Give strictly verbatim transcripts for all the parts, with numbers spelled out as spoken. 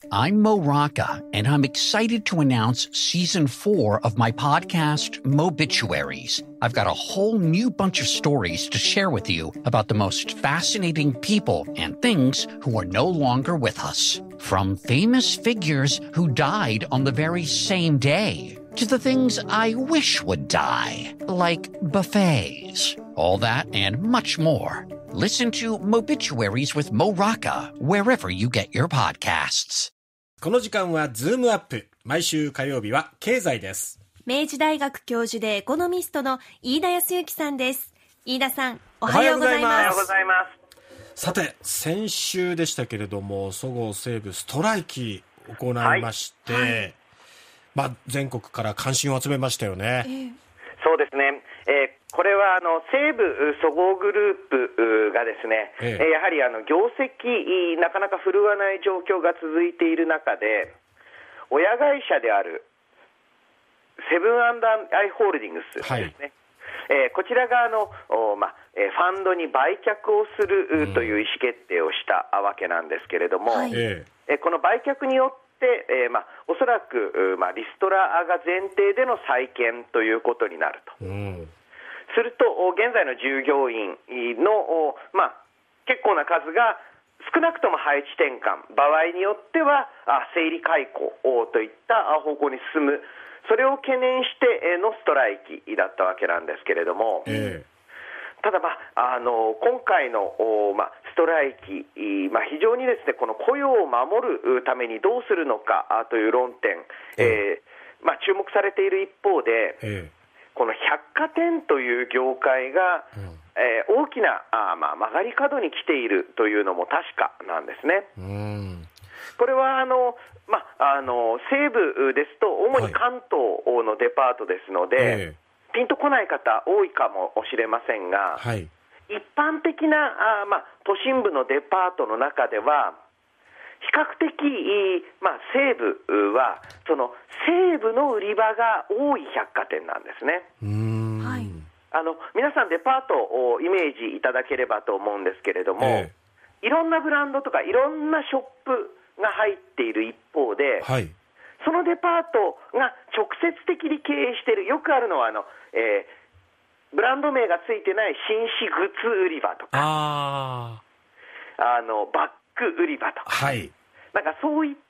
I'm Mo Rocca, and I'm excited to announce season four of my podcast, Mobituaries. I've got a whole new bunch of stories to share with you about the most fascinating people and things who are no longer with us. From famous figures who died on the very same day, to the things I wish would die, like buffets. All that and much more. Listen to Mobituaries with Mo Rocca wherever you get your podcasts. この時間はズームアップ。毎週火曜日は経済です。 明治大学教授でエコノミストの飯田康之さんです。飯田さん、おはようございます。 おはようございます。 さて、先週でしたけれども、そごう・西武ストライキ行いまして、はいはい、まあ、全国から関心を集めましたよね。 えー、そうですね。えーこれはあの西武そごうグループがですね、ええ、やはりあの業績なかなか振るわない状況が続いている中で、親会社であるセブン&アイ・ホールディングスですね、はい、えー、こちらがあの、まあ、ファンドに売却をするという意思決定をしたわけなんですけれども、はい、えー、この売却によって、えーまあ、おそらく、まあ、リストラが前提での再建ということになると。うん、すると現在の従業員の、まあ、結構な数が少なくとも配置転換、場合によっては整理解雇といった方向に進む、それを懸念してのストライキだったわけなんですけれども、えー、ただ、まあ、あの今回の、まあ、ストライキ、まあ、非常にですね、この雇用を守るためにどうするのかという論点、えーえーまあ、注目されている一方で、えーこの百貨店という業界が、うん、えー、大きなあ、まあ、曲がり角に来ているというのも確かなんですね。うん、これはあの、まあ、あの西部ですと主に関東のデパートですので、はい、ピンとこない方多いかもしれませんが、はい、一般的なあ、まあ、都心部のデパートの中では比較的、まあ、西部はその西部の売り場が多い百貨店なんですね。うーん、はい、あの皆さんデパートをイメージいただければと思うんですけれども、ええ、いろんなブランドとかいろんなショップが入っている一方で、はい、そのデパートが直接的に経営している、よくあるのはあの、えー、ブランド名がついてない紳士グッズ売り場とか、ああのバッグ売り場とか、はい、なんかそういった、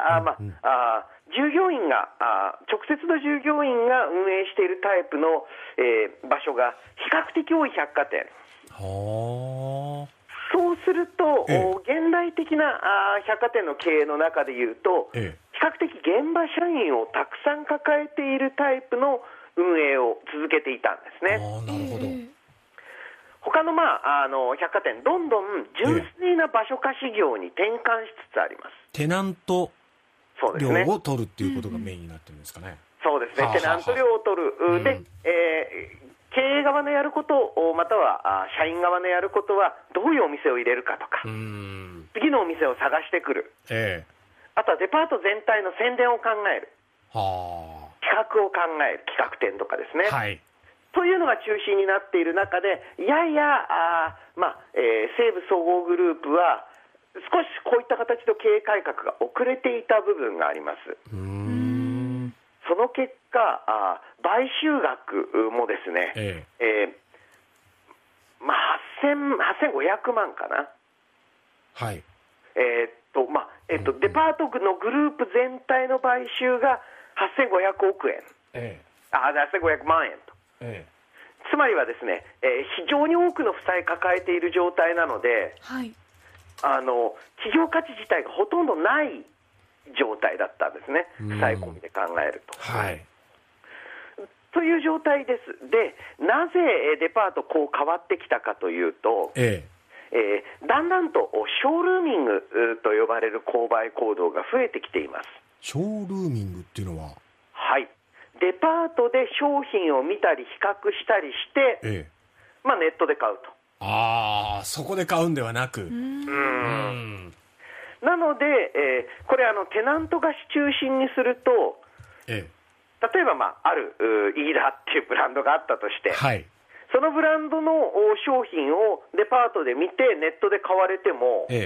あ、まあ、うんうん、あ従業員があ直接の従業員が運営しているタイプの、えー、場所が比較的多い百貨店。はそうすると、ええ、現代的なあ百貨店の経営の中でいうと、ええ、比較的現場社員をたくさん抱えているタイプの運営を続けていたんですね。あ、なるほど。えー他の、まあ、あの百貨店どんどん純粋な場所貸し業に転換しつつあります。 テナント料を取るっていうことがメインになってるんですかね。 そうですね、はあはあ、テナント料を取る、うん、で、えー、経営側のやることまたは社員側のやることはどういうお店を入れるかとか、うーん、次のお店を探してくる、えー、あとはデパート全体の宣伝を考える、はあ、企画を考える、企画展とかですね、はい、というのが中心になっている中で、ややあ、まあえー、西武総合グループは少しこういった形の経営改革が遅れていた部分があります。うーん、その結果、あ買収額もですね、えええーまあ、はっせんごひゃくまんかな、はい、えーっとまあえーっとうんうん、デパートのグループ全体の買収がはっせんごひゃくおくえん、ええ、あはっせんごひゃくまんえんと、ええ、つまりはですね、えー、非常に多くの負債抱えている状態なので、はい、あの企業価値自体がほとんどない状態だったんですね、負債込みで考えると、はい、という状態です。で、なぜデパートこう変わってきたかというと、えええー、だんだんとショールーミングと呼ばれる購買行動が増えてきています。 ショールーミングっていうのは、 はい、デパートで商品を見たり比較したりして、ええ、まあ、ネットで買うと。 ああ、そこで買うんではなく、うーん、 うんなので、えー、これあのテナント貸し中心にすると、ええ、例えば、まあ、あるイーダーっていうブランドがあったとして、はい、そのブランドの商品をデパートで見てネットで買われても、ええ、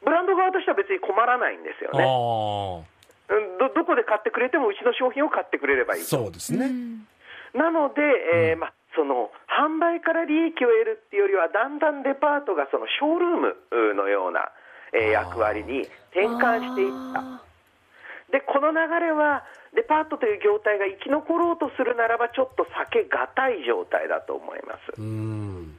ブランド側としては別に困らないんですよね。 あ、 うん、ど, どこで買ってくれてもうちの商品を買ってくれればいい。 そうですね。 なので、えーまあ、その販売から利益を得るっていうよりはだんだんデパートがそのショールームのような、えー、役割に転換していった。でこの流れはデパートという業態が生き残ろうとするならばちょっと避けがたい状態だと思います。 うん、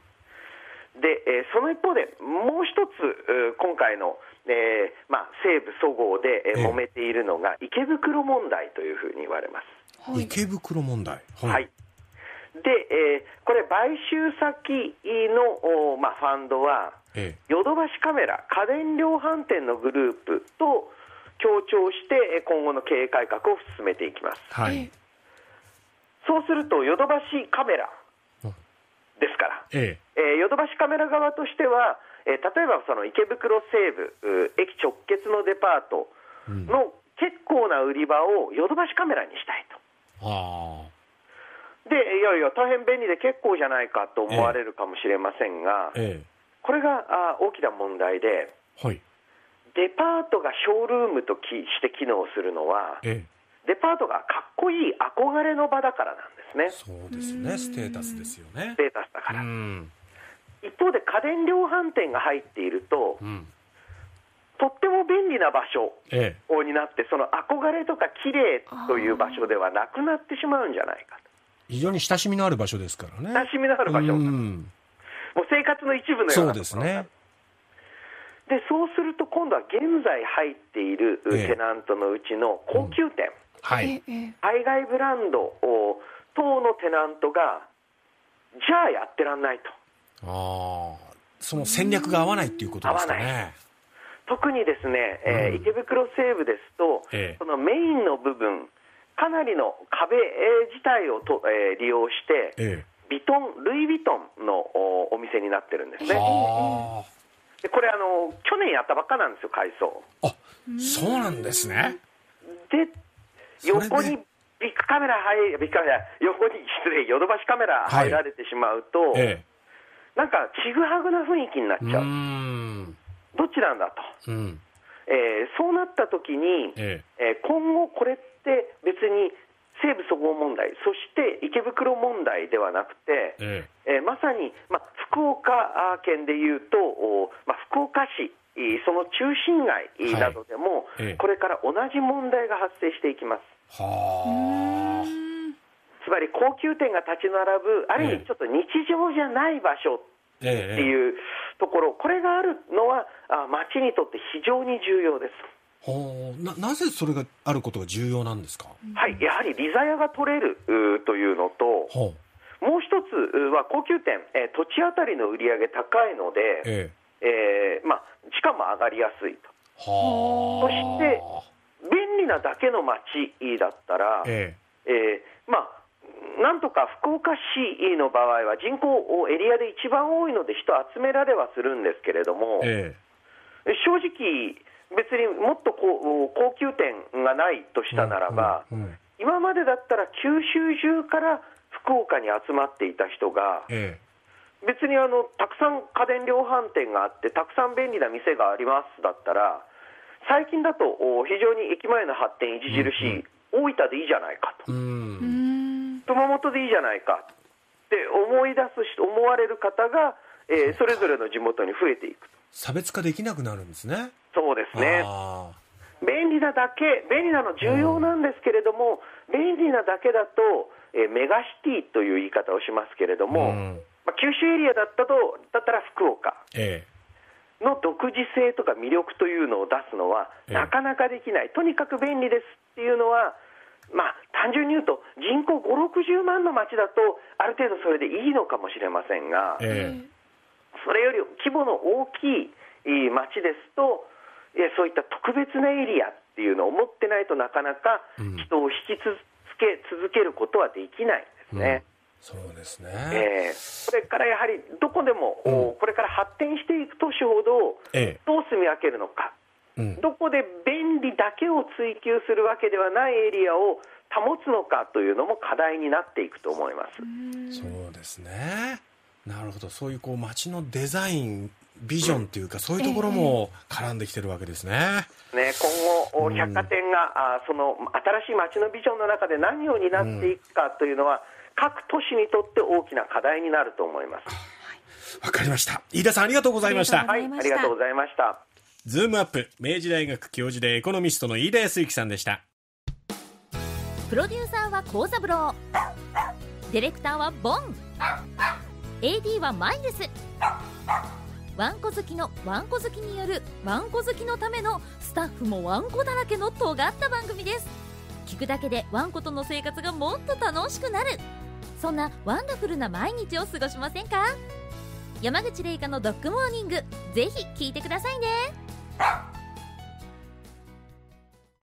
で、えー、その一方でもう一つ今回の、えーまあ、西武そごうで、えー、揉めているのが池袋問題というふうに言われます。 はい、池袋問題、はい、 はい、で、えー、これ買収先の、まあ、ファンドは、ええ、ヨドバシカメラ家電量販店のグループと協調して今後の経営改革を進めていきます。はい、そうするとヨドバシカメラですから、えええー、ヨドバシカメラ側としては、えー、例えばその池袋西部駅直結のデパートの結構な売り場をヨドバシカメラにしたいと。うん、あでいやいや大変便利で結構じゃないかと思われるかもしれませんが、ええ、これがあ大きな問題で、はい、デパートがショールームときして機能するのは、ええ、デパートがかっこいい憧れの場だからなんですね。 そうですね、ステータスですよね。 ステータスだから。うん、一方で家電量販店が入っていると、うん、とっても便利な場所になって、ええ、その憧れとか綺麗という場所ではなくなってしまうんじゃないかと。 非常に親しみのある場所ですからね。 親しみのある場所、うん、もう生活の一部のようなところ。 そうですね。 でそうすると今度は現在入っているテナントのうちの高級店、ええ、はい、海外ブランド等のテナントがじゃあやってらんないと。 あその戦略が合わないっていうことですかね。 特にですね、えーうん、池袋西部ですと、ええ、そのメインの部分かなりの壁自体をと、えー、利用して、ええ、ビトンルイ・ヴィトンの お, お店になってるんですね。はでこれあの去年やったばっかなんですよ、改装。 あ、そうなんですね。 で横にビッグカメラ入ビッグカメラ横に失礼ヨドバシカメラ入られてしまうと、はい、ええ、なんかちぐはぐな雰囲気になっちゃう。うーんどっちなんだと、うんえー、そうなった時に、えええー、今後これって別に西武そごう問題そして池袋問題ではなくて、えええー、まさに、ま、福岡県でいうと、ま、福岡市その中心街などでも、はいええ、これから同じ問題が発生していきます。はつまり高級店が立ち並ぶある意味ちょっと日常じゃない場所っていうところ、これがあるのは街にとって非常に重要です。 ほう な, なぜそれがあることが重要なんですか。 はい、やはり利ざやが取れるというのと、ほうもう一つは高級店、えー、土地当たりの売り上げ高いので、えええーまあ、地価も上がりやすいと。はそして便利なだけの街だったら、えええーまあ、なんとか福岡市の場合は人口エリアで一番多いので人集められはするんですけれども、ええ、正直別にもっとこう高級店がないとしたならば、うんうんうん、今までだったら九州中から福岡に集まっていた人が、ええ、別にあのたくさん家電量販店があってたくさん便利な店がありますだったら最近だと非常に駅前の発展著しい、うんうん、大分でいいじゃないかと、うん、熊本でいいじゃないかって思い出す思われる方が、えー、それぞれの地元に増えていくと。 差別化できなくなるんですね。 そうですね。便利なだけ便利なの重要なんですけれども、うん、便利なだけだと、えー、メガシティという言い方をしますけれども、うんまあ、九州エリアだったとだったら福岡、ええ、の独自性とか魅力というのを出すのはなかなかできない、ええ、とにかく便利ですっていうのは、まあ、単純に言うと人口ごじゅうろくじゅうまんの町だとある程度それでいいのかもしれませんが、ええ、それより規模の大きい町ですとそういった特別なエリアっていうのを持ってないとなかなか人を引き続け続けることはできないですね、 うん、そうですね、 えー、これからやはりどこでも、うん、これから発展していく都市ほど、ええ、どう住み分けるのか、うん、どこで便利だけを追求するわけではないエリアを保つのかというのも課題になっていくと思います。 そうですね、なるほど。そういうこう街のデザインビジョンというか、そういうところも絡んできてるわけですね。 ね、今後、百貨店が、うん、あその新しい街のビジョンの中で何を担っていくかというのは、うん、各都市にとって大きな課題になると思います。 わかりました。飯田さん、ありがとうございました。 はい、ありがとうございました。 ズームアップ、明治大学教授でエコノミストの飯田康之さんでした。 プロデューサーは幸三郎、ディレクターはボン、 エーディー はマイルス。ワンコ好きのワンコ好きによるワンコ好きのためのスタッフもワンコだらけの尖った番組です。聞くだけでワンコとの生活がもっと楽しくなる、そんなワンダフルな毎日を過ごしませんか？山口玲香のドッグモーニング、ぜひ聞いてくださいね。